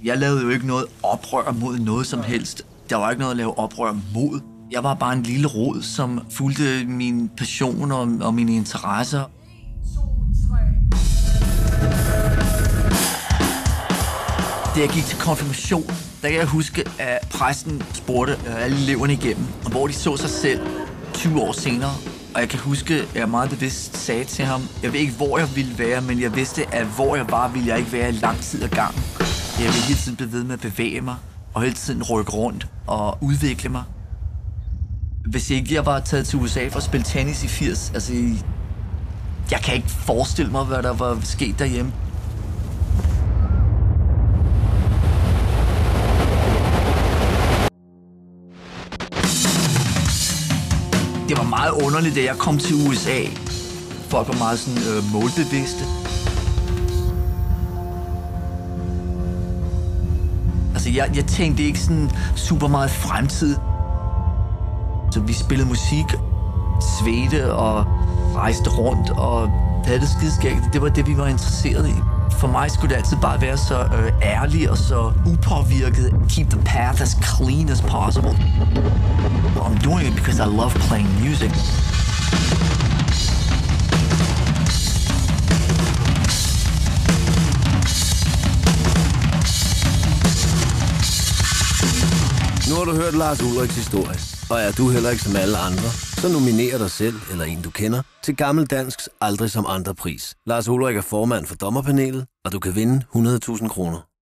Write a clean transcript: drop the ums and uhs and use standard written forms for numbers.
Jeg lavede jo ikke noget oprør mod noget som helst. Der var ikke noget at lave oprør mod. Jeg var bare en lille rod, som fulgte min passion og mine interesser. 1, 2, 3. Da jeg gik til konfirmation, der kan jeg huske, at præsten spurgte alle eleverne igennem, hvor de så sig selv 20 år senere. Og jeg kan huske, at jeg meget bevidst sagde til ham, jeg ved ikke, hvor jeg ville være, men jeg vidste, at hvor jeg var, ville jeg ikke være i lang tid ad gangen. Jeg ville hele tiden blive ved med at bevæge mig, og hele tiden rykke rundt og udvikle mig. Hvis ikke jeg var taget til USA for at spille tennis i 80, altså, jeg kan ikke forestille mig, hvad der var sket derhjemme. Det var meget underligt, da jeg kom til USA. Folk var meget sådan målbevidste. Altså, jeg tænkte ikke sådan super meget fremtid. Så vi spillede musik, svedte og rejste rundt og havde det skideskægt. Det var det, vi var interesseret i. For mig skulle det altid bare være så ærlig og så upåvirket. Keep the path as clean as possible. I'm doing it because I love playing music. Nu har du hørt Lars Ulriks historie, og er du heller ikke som alle andre, så nominer dig selv eller en du kender til Gammel Dansks Aldrig som andre pris. Lars Ulrik er formand for dommerpanelet, og du kan vinde 100.000 kroner.